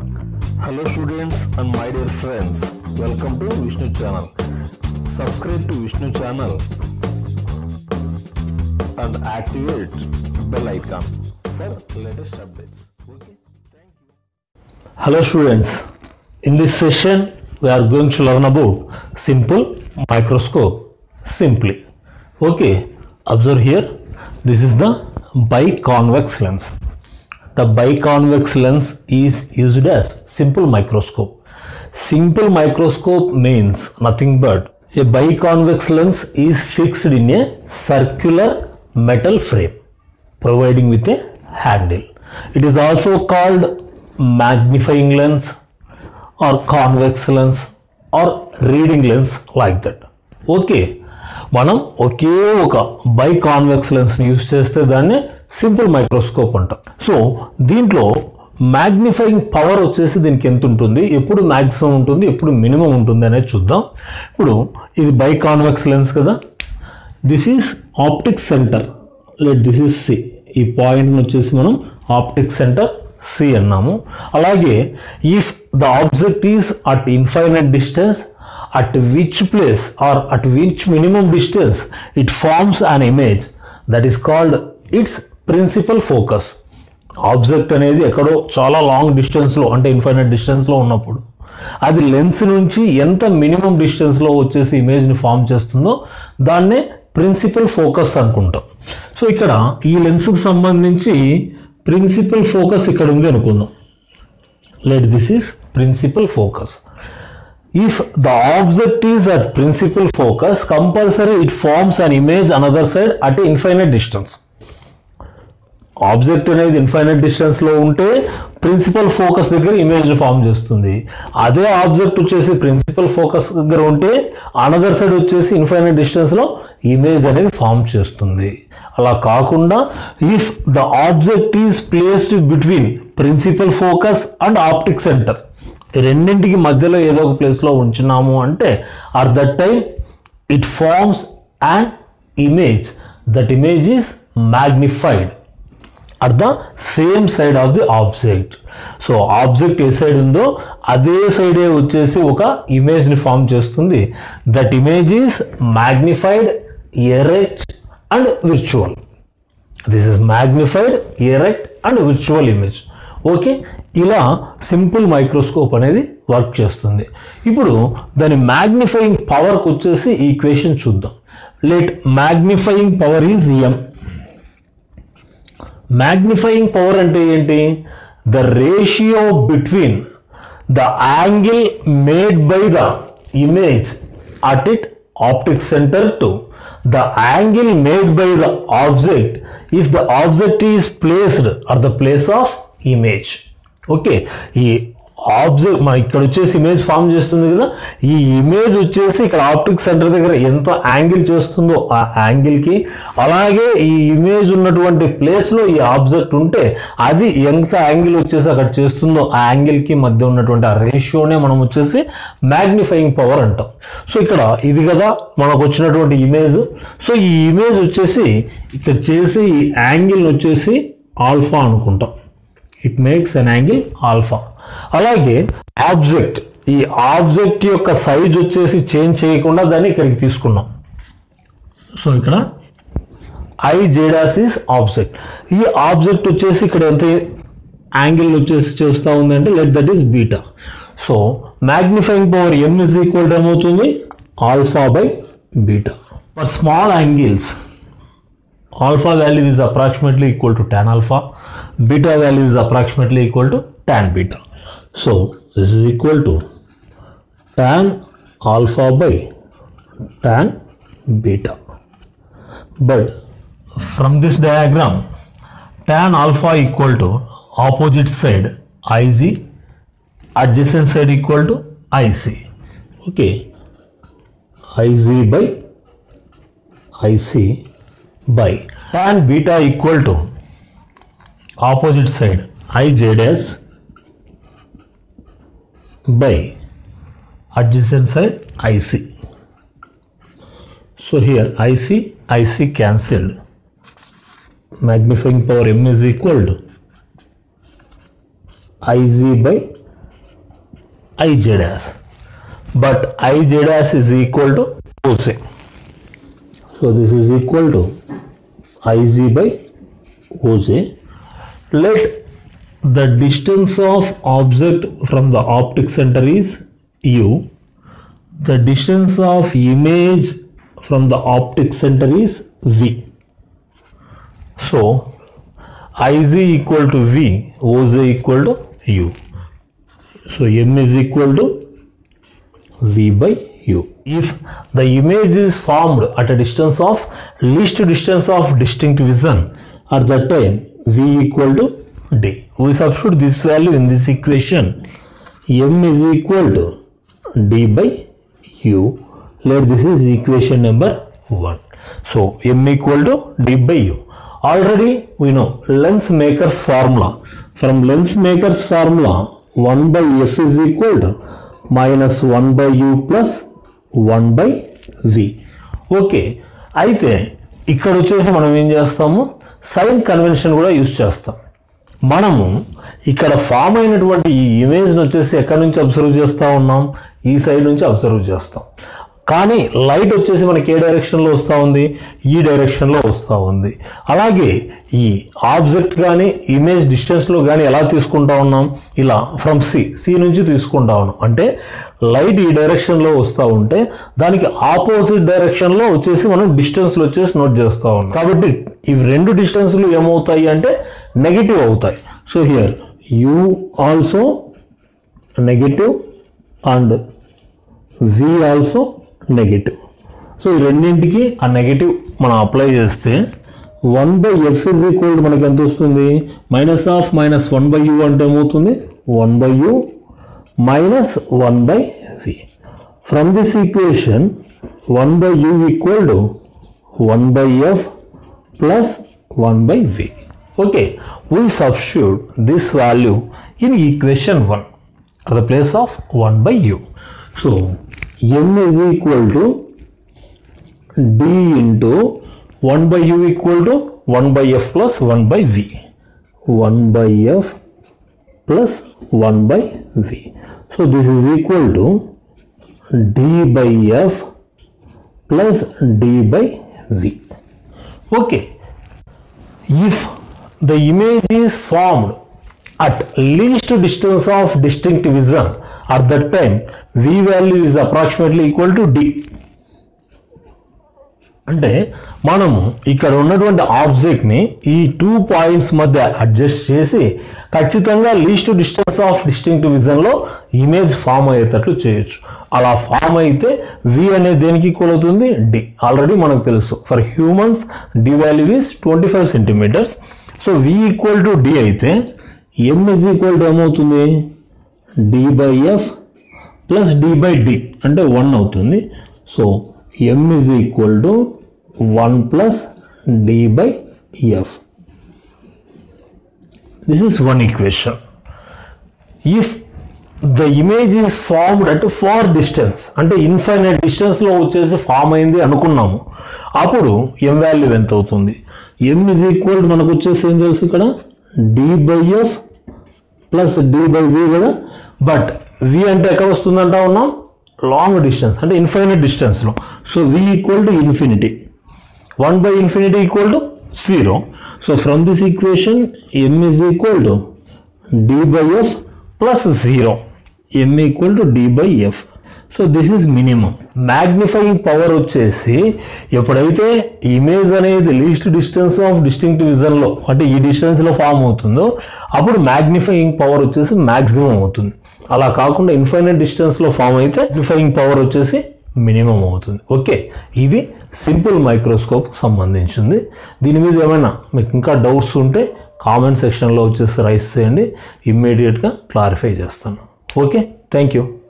Hello students and my dear friends, welcome to Vishnu channel. Subscribe to Vishnu channel and activate bell icon for latest updates. Okay, thank you. Hello students, in this session we are going to learn about simple microscope simply. Okay, observe here, this is the biconvex lens. The biconvex lens is used as simple microscope. Simple microscope means nothing but a biconvex lens is fixed in a circular metal frame providing with a handle. It is also called magnifying lens or convex lens or reading lens like that. Okay, మనం ఒకే ఒక biconvex lens ని use చేస్తే దాన్ని simple microscope అంటాం. So దీంట్లో magnifying power వచ్చేసి దీనికి ఎంత ఉంటుంది, ఎప్పుడు మ్యాక్సిమం ఉంటుంది, ఎప్పుడు మినిమం ఉంటుంది అనేది చూద్దాం. ఇప్పుడు ఇది బైకాన్వెక్స్ లెన్స్ కదా, this is optic centre, let this is C. ఈ పాయింట్ని వచ్చేసి మనం ఆప్టిక్ సెంటర్ సి అన్నాము. అలాగే if the object is at infinite distance, at which place or at which minimum distance it forms an image that is called its principal focus. Object అనేది ఎక్కడో చాలా long డిస్టెన్స్లో అంటే ఇన్ఫైనైట్ డిస్టెన్స్లో ఉన్నప్పుడు అది లెన్స్ నుంచి ఎంత మినిమం డిస్టెన్స్లో వచ్చేసి ఇమేజ్ని ఫామ్ చేస్తుందో దాన్నే ప్రిన్సిపల్ ఫోకస్ అనుకుంటాం. సో ఇక్కడ ఈ లెన్స్కి సంబంధించి ప్రిన్సిపల్ ఫోకస్ ఇక్కడ ఉంది అనుకుందాం. Let this is principal focus. If the object is at principal focus, compulsory it forms an image another side at an infinite distance. Object అనేది ఇన్ఫైనైట్ డిస్టెన్స్లో ఉంటే ప్రిన్సిపల్ ఫోకస్ దగ్గర ఇమేజ్ ఫామ్ చేస్తుంది. అదే object వచ్చేసి ప్రిన్సిపల్ ఫోకస్ దగ్గర ఉంటే another side వచ్చేసి ఇన్ఫైనైట్ డిస్టెన్స్లో ఇమేజ్ అనేది ఫామ్ చేస్తుంది. అలా కాకుండా if the object is placed between principal focus and optic centre, రెండింటికి మధ్యలో ఏదో ఒక ప్లేస్లో ఉంచున్నాము అంటే at that time it forms and image. That image is magnified at the same side of the object. So object ఏ side ఉందో అదే సైడే వచ్చేసి ఒక ఇమేజ్ని ఫామ్ చేస్తుంది. That image is magnified, erect and virtual. This is magnified, erect and virtual image. Okay, ఇలా simple microscope అనేది వర్క్ చేస్తుంది. ఇప్పుడు దాని మ్యాగ్నిఫైయింగ్ పవర్కి వచ్చేసి ఈ ఈక్వేషన్ చూద్దాం. Let magnifying power is M. Magnifying power అంటే ఏంటి? The ratio between the angle made by the image at it optic centre to the angle made by the object if the object is placed at the place of image. Okay, ఈ object మన ఇక్కడ వచ్చేసి image form చేస్తుంది కదా, ఈ image వచ్చేసి ఇక్కడ optic centre దగ్గర ఎంత యాంగిల్ చేస్తుందో ఆ యాంగిల్కి, అలాగే ఈ ఇమేజ్ ఉన్నటువంటి ప్లేస్లో ఈ ఆబ్జెక్ట్ ఉంటే అది ఎంత యాంగిల్ వచ్చేసి అక్కడ చేస్తుందో ఆ యాంగిల్కి మధ్య ఉన్నటువంటి ఆ రేషియోనే మనం వచ్చేసి మ్యాగ్నిఫైయింగ్ పవర్ అంటాం. సో ఇక్కడ ఇది కదా మనకు వచ్చినటువంటి ఇమేజ్. సో ఈ ఇమేజ్ వచ్చేసి ఇక్కడ చేసి ఈ యాంగిల్ వచ్చేసి ఆల్ఫా అనుకుంటాం. It makes an angle alpha. అలాగే ఆబ్జెక్ట్, ఈ ఆబ్జెక్ట్ యొక్క సైజ్ వచ్చేసి చేంజ్ చేయకుండా దాన్ని ఇక్కడికి తీసుకున్నాం. సో ఇక్కడ ఐ జెడాస్ ఈస్ ఆబ్జెక్ట్. ఈ ఆబ్జెక్ట్ వచ్చేసి ఇక్కడ ఎంత యాంగిల్ వచ్చేసి చేస్తూ ఉందంటే let that is beta. So magnifying power M is equal to ఏమవుతుంది? Alpha by beta. For small angles alpha value is approximately equal to tan alpha, beta value is approximately equal to tan beta. So this is equal to tan alpha by tan beta. But from this diagram, tan alpha equal to opposite side Iz, adjacent side equal to Ic. Okay, Iz by Ic by tan beta equal to opposite side Ij dash by adjacent side Ic. So here Ic cancelled. Magnifying power m is equal to Iz by Ij dash, but Ij dash is equal to OC. So this is equal to Ig by OC. Let the distance of object from the optic center is U. The distance of image from the optic center is V. So Iz equal to V, Oz equal to U. So M is equal to V by U. If the image is formed at a distance of least distance of distinct vision, at that time V equal to D. We substitute this value in this equation. M is equal to D by U. Let this is equation number 1. So M equal to D by U. Already we know lens maker's formula. From lens maker's formula, 1 by F is equal to minus 1 by U plus 1 by V. Okay, అయితే ఇక్కడ వచ్చేసి మనం ఏం చేస్తాము, sign convention కూడా use చేస్తాం. మనము ఇక్కడ ఫామ్ అయినటువంటి ఈ ఇమేజ్ని వచ్చేసి ఎక్కడి నుంచి అబ్జర్వ్ చేస్తూ ఉన్నాం, ఈ సైడ్ నుంచి అబ్జర్వ్ చేస్తాం. కానీ లైట్ వచ్చేసి మనకి ఏ డైరెక్షన్లో వస్తూ ఉంది, ఈ డైరెక్షన్లో వస్తూ ఉంది. అలాగే ఈ ఆబ్జెక్ట్ కానీ ఇమేజ్ డిస్టెన్స్లో కానీ ఎలా తీసుకుంటా ఉన్నాం, ఇలా ఫ్రమ్ సి నుంచి తీసుకుంటా ఉన్నాం. అంటే లైట్ ఈ డైరెక్షన్లో వస్తూ ఉంటే దానికి ఆపోజిట్ డైరెక్షన్లో వచ్చేసి మనం డిస్టెన్స్లో వచ్చేసి నోట్ చేస్తూ ఉన్నాం. కాబట్టి ఇవి రెండు డిస్టెన్స్లు ఏమవుతాయి అంటే నెగిటివ్ అవుతాయి. So here U also negative and V also negative. So ఈ రెండింటికి ఆ నెగిటివ్ మనం అప్లై చేస్తే 1 by F is equal to మనకి ఎంత వస్తుంది, minus of minus 1 by U అంటే ఏమవుతుంది, 1 by U minus 1 by V. From this equation 1 by U equal to 1 by F plus 1 by V. Okay, we substitute this value in equation 1 at the place of 1 by U. So M is equal to D into 1 by U equal to 1 by F plus 1 by V. 1 by F plus 1 by V. So this is equal to D by F plus D by V. Okay. If the image is formed at least distance of distinct vision, at that time V value is approximately equal to D. అంటే మనము ఇక్కడ ఉన్నటువంటి ఆబ్జెక్ట్ని ఈ 2 points మధ్య adjust చేసి ఖచ్చితంగా least distance of distinct విజన్లో image form అయ్యేటట్లు చేయొచ్చు. అలా ఫామ్ అయితే V అనేది దేనికి ఈక్వల్ అవుతుంది, D. ఆల్రెడీ మనకు తెలుసు for humans D value is 25 centimetres. So V equal to D అయితే M ఈజ్ ఈక్వల్ టు ఏమవుతుంది, D by F plus D by D అంటే 1 అవుతుంది. So M is equal to 1 plus D by F. This is one equation. If the image is formed at far distance, అంటే infinite డిస్టెన్స్లో వచ్చేసి form అయింది అనుకున్నాము, అప్పుడు M value ఎంత అవుతుంది, M is equal to మనకు వచ్చేసి ఏం తెలుసు ఇక్కడ D by F plus D by V కదా. బట్ V అంటే ఎక్కడ వస్తుందంటా ఉన్నాం, లాంగ్ డిస్టెన్స్ అంటే ఇన్ఫైనైట్ డిస్టెన్స్లో. So V equal to infinity, 1 by infinity equal to 0. So from this equation M is equal to D by F plus 0. M equal to D by F. So this is minimum. Magnifying power వచ్చేసి ఎప్పుడైతే image అనేది least distance of distinct విజన్లో అంటే ఈ డిస్టెన్స్లో form అవుతుందో అప్పుడు magnifying power వచ్చేసి మ్యాక్సిమం అవుతుంది. అలా కాకుండా ఇన్ఫైనైట్ డిస్టెన్స్లో ఫామ్ అయితే మ్యాగ్నిఫైయింగ్ పవర్ వచ్చేసి మినిమం అవుతుంది. ఓకే, ఇది సింపుల్ మైక్రోస్కోప్ సంబంధించింది. దీని మీద ఏమైనా మీకు ఇంకా డౌట్స్ ఉంటే కామెంట్ సెక్షన్లో వచ్చేసి రైస్ చేయండి, ఇమ్మీడియట్గా క్లారిఫై చేస్తాను. Okay, thank you.